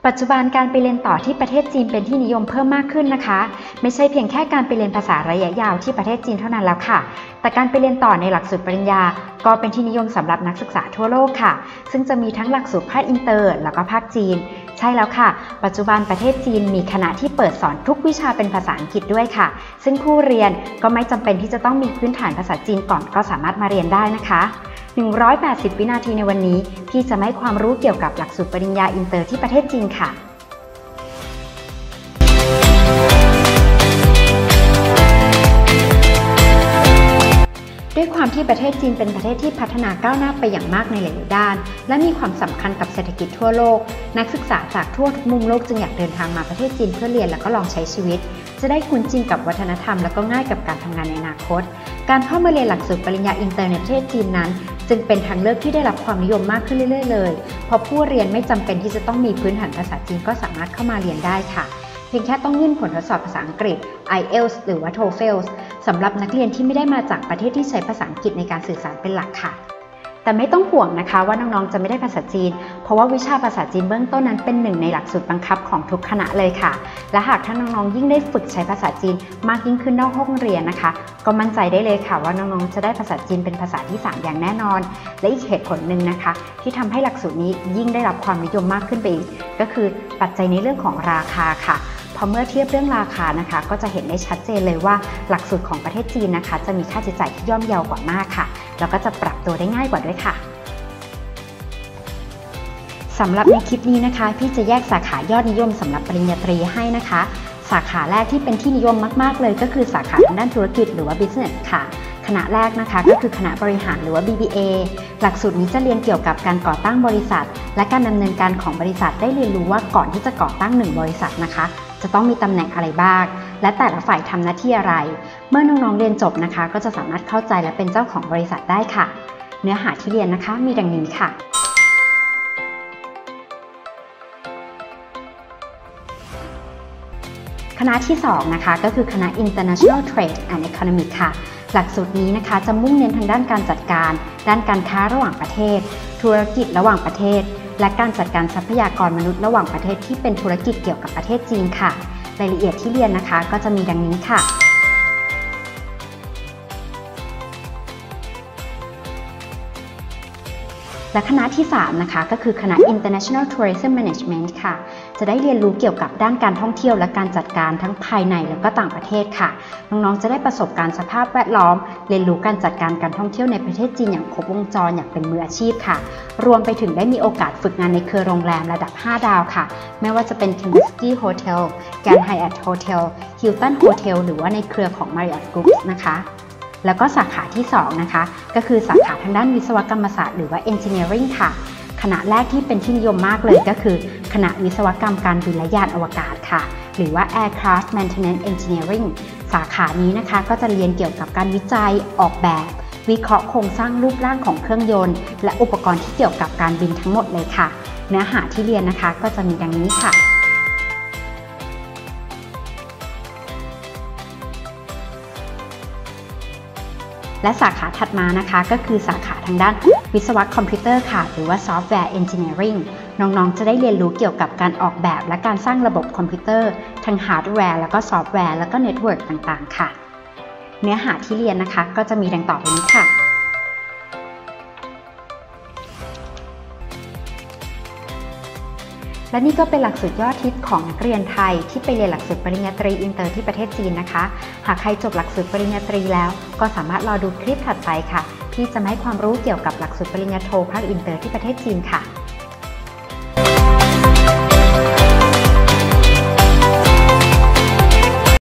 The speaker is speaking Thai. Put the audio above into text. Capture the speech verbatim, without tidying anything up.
ปัจจุบันการไปเรียนต่อที่ประเทศจีนเป็นที่นิยมเพิ่มมากขึ้นนะคะไม่ใช่เพียงแค่การไปเรียนภาษาระยะยาวที่ประเทศจีนเท่านั้นแล้วค่ะแต่การไปเรียนต่อในหลักสูตรปริญญาก็เป็นที่นิยมสำหรับนักศึกษาทั่วโลกค่ะซึ่งจะมีทั้งหลักสูตรภาคอินเตอร์แล้วก็ภาคจีนใช่แล้วค่ะปัจจุบันประเทศจีนมีคณะที่เปิดสอนทุกวิชาเป็นภาษาอังกฤษด้วยค่ะซึ่งผู้เรียนก็ไม่จำเป็นที่จะต้องมีพื้นฐานภาษาจีนก่อนก็สามารถมาเรียนได้นะคะหนึ่งร้อยแปดสิบวินาทีในวันนี้พี่จะให้ความรู้เกี่ยวกับหลักสูตรปริญญาอินเตอร์ที่ประเทศจีนค่ะด้วยความที่ประเทศจีนเป็นประเทศที่พัฒนาก้าวหน้าไปอย่างมากในหลายๆด้านและมีความสำคัญกับเศรษฐกิจทั่วโลกนักศึกษาจากทั่วทุกมุมโลกจึงอยากเดินทางมาประเทศจีนเพื่อเรียนและก็ลองใช้ชีวิตจะได้คุ้นชินกับวัฒนธรรมและก็ง่ายกับการทำงานในอนาคตการเข้ามาเรียนหลักสูตรปริญญาอินเตอร์ในประเทศจีนนั้นจึงเป็นทางเลือกที่ได้รับความนิยมมากขึ้นเรื่อยๆเลยเพราะผู้เรียนไม่จำเป็นที่จะต้องมีพื้นฐานภาษาจีนก็สามารถเข้ามาเรียนได้ค่ะเพียงแค่ต้องยื่นผลทดสอบภาษาอังกฤษ ไอ เอล ที เอส หรือว่า โทเฟล สำหรับนักเรียนที่ไม่ได้มาจากประเทศที่ใช้ภาษาอังกฤษในการสื่อสารเป็นหลักค่ะแต่ไม่ต้องห่วงนะคะว่าน้องๆจะไม่ได้ภาษาจีนเพราะว่าวิชาภาษาจีนเบื้องต้นนั้นเป็นหนึ่งในหลักสูตรบังคับของทุกคณะเลยค่ะและหากท่านน้องๆยิ่งได้ฝึกใช้ภาษาจีนมากยิ่งขึ้นนอกห้องเรียนนะคะก็มั่นใจได้เลยค่ะว่าน้องๆจะได้ภาษาจีนเป็นภาษาที่สามอย่างแน่นอนและอีกเหตุผลหนึ่งนะคะที่ทำให้หลักสูตรนี้ยิ่งได้รับความนิยมมากขึ้นไปอีกก็คือปัจจัยในเรื่องของราคาค่ะพอเมื่อเทียบเรื่องราคานะคะก็จะเห็นได้ชัดเจนเลยว่าหลักสูตรของประเทศจีนนะคะจะมีค่าใช้จ่ายที่ย่อมเยาวกว่ามากค่ะแล้วก็จะปรับตัวได้ง่ายกว่าด้วยค่ะสำหรับในคลิปนี้นะคะพี่จะแยกสาขายอดนิยมสำหรับปริญญาตรีให้นะคะสาขาแรกที่เป็นที่นิยมมากๆเลยก็คือสาขาทางด้านธุรกิจหรือว่า Business ค่ะคณะแรกนะคะก็คือคณะบริหารหรือว่า บี บี เอ หลักสูตรนี้จะเรียนเกี่ยวกับการก่อตั้งบริษัทและการดำเนินการของบริษัทได้เรียนรู้ว่าก่อนที่จะก่อตั้งหนึ่งบริษัทนะคะจะต้องมีตำแหน่งอะไรบ้างและแต่ละฝ่ายทำหน้าที่อะไรเมื่อน้องๆเรียนจบนะคะก็จะสามารถเข้าใจและเป็นเจ้าของบริษัทได้ค่ะเนื้อหาที่เรียนนะคะมีดังนี้ค่ะคณะที่สองนะคะก็คือคณะ International Trade and Economics ค่ะหลักสูตรนี้นะคะจะมุ่งเน้นทางด้านการจัดการด้านการค้าระหว่างประเทศธุรกิจระหว่างประเทศและการจัดการทรัพยากรมนุษย์ระหว่างประเทศที่เป็นธุรกิจเกี่ยวกับประเทศจีนค่ะรายละเอียดที่เรียนนะคะก็จะมีดังนี้ค่ะและคณะที่สามนะคะก็คือคณะ International Tourism Management ค่ะจะได้เรียนรู้เกี่ยวกับด้านการท่องเที่ยวและการจัดการทั้งภายในและก็ต่างประเทศค่ะน้องๆจะได้ประสบการณ์สภาพแวดล้อมเรียนรู้การจัดการการท่องเที่ยวในประเทศจีนอย่างครบวงจรอย่างเป็นมืออาชีพค่ะรวมไปถึงได้มีโอกาสฝึกงานในเครือโรงแรมระดับห้าดาวค่ะไม่ว่าจะเป็น Kempinski Hotel Grand Hyatt Hotel Hilton Hotel หรือว่าในเครือของ Marriott Group นะคะแล้วก็สาขาที่สองนะคะก็คือสาขาทางด้านวิศวกรรมศาสตร์หรือว่า Engineering ค่ะคณะแรกที่เป็นที่นิยมมากเลยก็คือคณะวิศวกรรมการบินและยานอวกาศค่ะหรือว่า Aircraft Maintenance Engineering สาขานี้นะคะก็จะเรียนเกี่ยวกับการวิจัยออกแบบวิเคราะห์โครงสร้างรูปร่างของเครื่องยนต์และอุปกรณ์ที่เกี่ยวกับการบินทั้งหมดเลยค่ะเนื้อหาที่เรียนนะคะก็จะมีดังนี้ค่ะและสาขาถัดมานะคะก็คือสาขาทางด้านวิศวะคอมพิวเตอร์ค่ะหรือว่า Software Engineering น้องๆจะได้เรียนรู้เกี่ยวกับการออกแบบและการสร้างระบบคอมพิวเตอร์ทั้งฮาร์ดแวร์แล้วก็ซอฟต์แวร์แล้วก็เน็ตเวิร์กต่างๆค่ะเนื้อหาที่เรียนนะคะก็จะมีดังต่อไปนี้ค่ะและนี่ก็เป็นหลักสูตรยอดฮิตของนักเรียนไทยที่ไปเรียนหลักสูตรปริญญาตรีอินเตอร์ที่ประเทศจีนนะคะหากใครจบหลักสูตรปริญญาตรีแล้วก็สามารถรอดูคลิปถัดไปค่ะที่จะให้ความรู้เกี่ยวกับหลักสูตรปริญญาโทภาคอินเตอร์ที่ประเทศจีนค่ะ